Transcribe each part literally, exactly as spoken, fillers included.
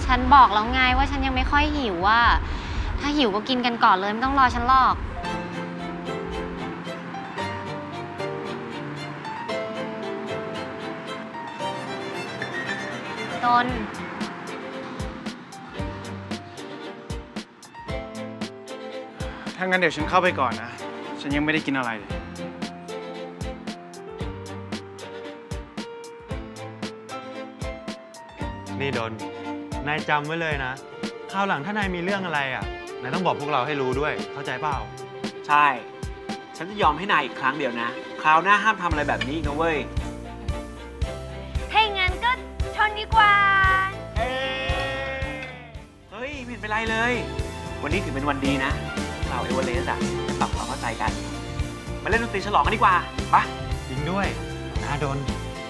ฉันบอกแล้วไงว่าฉันยังไม่ค่อยหิวว่าถ้าหิวก็กินกันก่อนเลยไม่ต้องรอฉันหรอกนนถ้างั้นเดี๋ยวฉันเข้าไปก่อนนะฉันยังไม่ได้กินอะไรเลยนี่ดนนายจำไว้เลยนะคราวหลังถ้านายมีเรื่องอะไรอ่ะนายต้องบอกพวกเราให้รู้ด้วยเข้าใจเปล่าใช่ฉันจะยอมให้นายอีกครั้งเดียวนะคราวหน้าห้ามทำอะไรแบบนี้นะเว้ยให้งั้นก็ชนดีกว่าเฮ้ยไม่เห็นเป็นไรเลยวันนี้ถือเป็นวันดีนะเราเอเวอเรสต์อะจะปรับความเข้าใจกันมาเล่นดนตรีฉลองกันดีกว่าปะจริงด้วยนะดน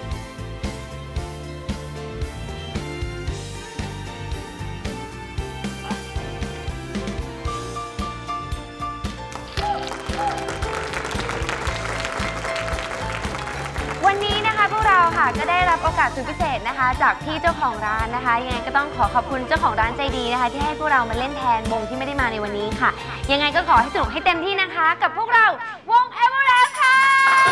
วันนี้นะคะพวกเราค่ะก็ได้รับโอกาสสุดพิเศษนะคะจากพี่เจ้าของร้านนะคะยังไงก็ต้องขอขอบคุณเจ้าของร้านใจดีนะคะที่ให้พวกเรามาเล่นแทนวงที่ไม่ได้มาในวันนี้ค่ะยังไงก็ขอให้สนุกให้เต็มที่นะคะกับพวกเราวงเอเวอเรสต์ค่ะ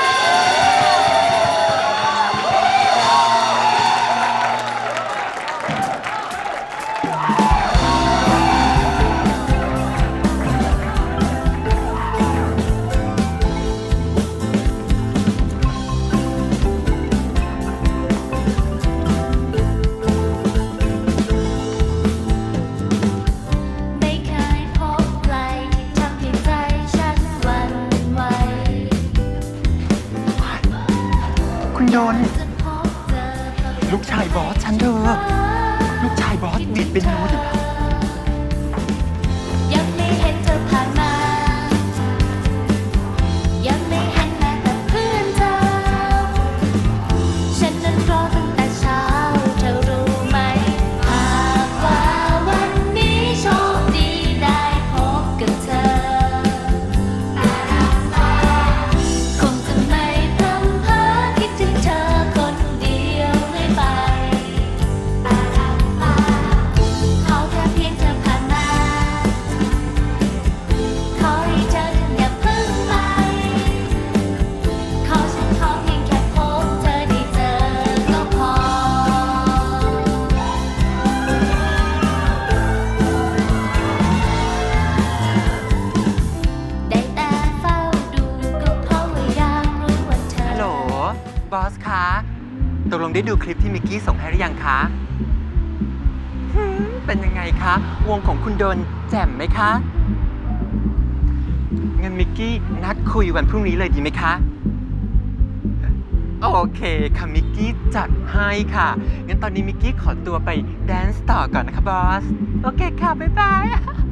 โดนลูกชายบอสฉันเถอะลูกชายบอสดีดเป็นโน้ตอยู่แล้วยังไม่เห็นเธอผ่านมายังไม่เห็นแม้แต่เพื่อนเธอฉันนั้นรอตั้งแต่เช้าเธอรู้ไหมหากว่าวันนี้โชคดีได้พบกับเธอคงจะไม่พร่ำเพ้อคิดถึงเธอคนเดียวเลยไปขอแค่เพียงเธอผ่านมาขอให้เธออย่าเพิ่งไปขอฉันขอเพียงแค่พบเธอได้เจอก็พอได้แต่เฝ้าดูก็เพราะว่าอยากรู้ว่าเธอฮัลโหลบอสคะตกลงได้ดูคลิปที่มิกกี้ส่งให้หรือยังคะหืมเป็นยังไงคะวงของคุณโดนแจ่มไหมคะงั้นมิกกี้นัดคุยวันพรุ่งนี้เลยดีไหมคะโอเคค่ะมิกกี้จัดให้ค่ะงั้นตอนนี้มิกกี้ขอตัวไปแดนซ์ต่อก่อนนะคะบอสโอเคค่ะบ๊ายบาย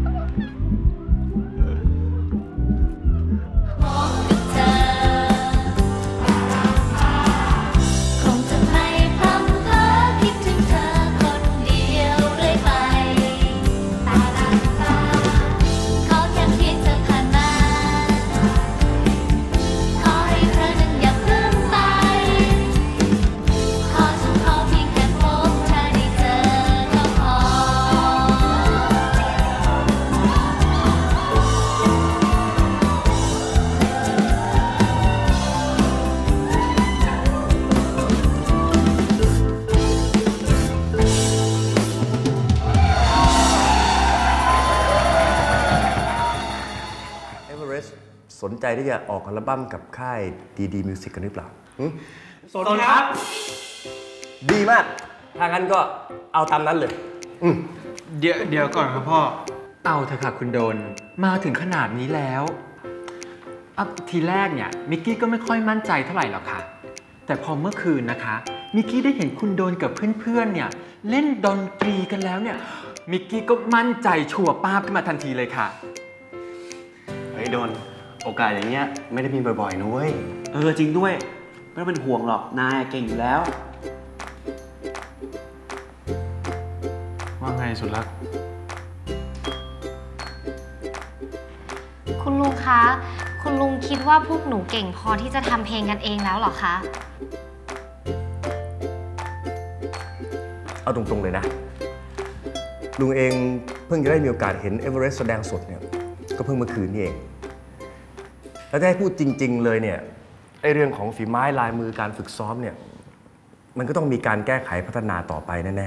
พบกับเธอคงจะไม่พร่ำเพ้อคิดถึงเธอคนเดียวเรื่อยไปขอแค่เพียงเธอผ่านมาขอให้เธอนั้นอย่าเพิ่งไปขอฉันขอเพียงแค่พบเธอได้เจอก็พอเอเวอเรสต์สนใจที่จะออกอัลบั้มกับค่ายดีดีมิวสิกกันหรือเปล่าสนครับดีมาก ถ้างั้นก็เอาตามนั้นเลยอืมเดี๋ยวเดี๋ยวก่อนครับพ่อเอาเถอะค่ะคุณโดนมาถึงขนาดนี้แล้วอ่ะทีแรกเนี่ยมิกกี้ก็ไม่ค่อยมั่นใจเท่าไหร่หรอกค่ะแต่พอเมื่อคืนนะคะมิกกี้ได้เห็นคุณโดนกับเพื่อนๆเนี่ยเล่นดนตรีกันแล้วเนี่ยมิกกี้ก็มั่นใจชัวร์ป้าบขึ้นมาทันทีเลยค่ะเฮ้ยโดนโอกาสอย่างเงี้ยไม่ได้มีบ่อยๆนะเว้ยเออจริงด้วยไม่ต้องเป็นห่วงหรอกนายเก่งอยู่แล้วว่าไงสุดรักคุณลุงคะคุณลุงคิดว่าพวกหนูเก่งพอที่จะทำเพลงกันเองแล้วเหรอคะเอาตรงๆเลยนะลุงเองเพิ่งจะได้มีโอกาสเห็นเอเวอเรสต์แสดงสดเนี่ยก็เพิ่งเมื่อคืนนี่เองแล้วถ้าให้พูดจริงๆเลยเนี่ยไอเรื่องของฝีไม้ลายมือการฝึกซ้อมเนี่ยมันก็ต้องมีการแก้ไขพัฒนาต่อไปแน่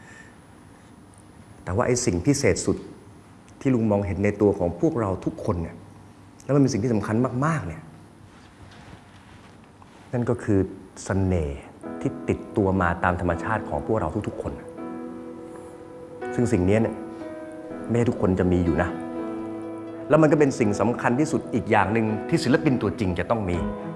ๆแต่ว่าไอสิ่งพิเศษสุดที่ลุงมองเห็นในตัวของพวกเราทุกคนเนี่ยแล้วมันเป็นสิ่งที่สำคัญมากๆเนี่ยนั่นก็คือเสน่ห์ที่ติดตัวมาตามธรรมชาติของพวกเราทุกๆคนซึ่งสิ่งนี้เนี่ยไม่ให้ทุกคนจะมีอยู่นะแล้วมันก็เป็นสิ่งสำคัญที่สุดอีกอย่างหนึ่งที่ศิลปินตัวจริงจะต้องมี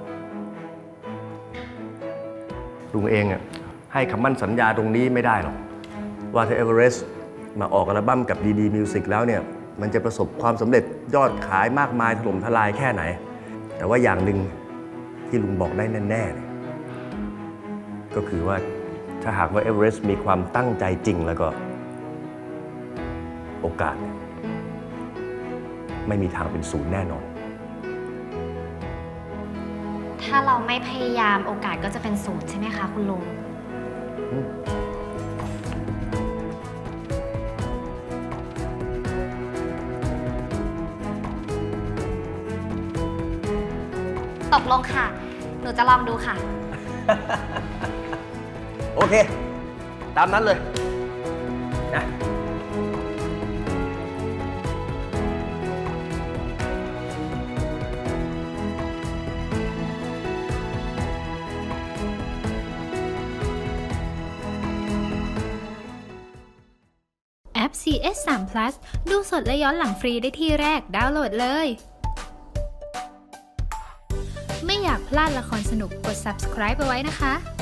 ลุงเองอ่ะให้คำมั่นสัญญาตรงนี้ไม่ได้หรอกว่าถ้าเอเวอเรสต์มาออกอัลบั้มกับ ดี ดี Music แล้วเนี่ยมันจะประสบความสำเร็จยอดขายมากมายถล่มทลายแค่ไหนแต่ว่าอย่างหนึ่งที่ลุงบอกได้แน่ๆเนี่ยก็คือว่าถ้าหากว่าเอเวอเรสต์มีความตั้งใจจริงแล้วก็โอกาสไม่มีทางเป็นศูนย์แน่นอนถ้าเราไม่พยายามโอกาสก็จะเป็นศูนย์ใช่ไหมคะคุณลุงตกลงค่ะ หนูจะลองดูค่ะโอเคตามนั้นเลยนะแอป ซี เอส ทรี พลัส ดูสดและย้อนหลังฟรีได้ที่แรกดาวน์โหลดเลย ไม่อยากพลาดละครสนุกกด ซับสไครบ์ เอาไว้นะคะ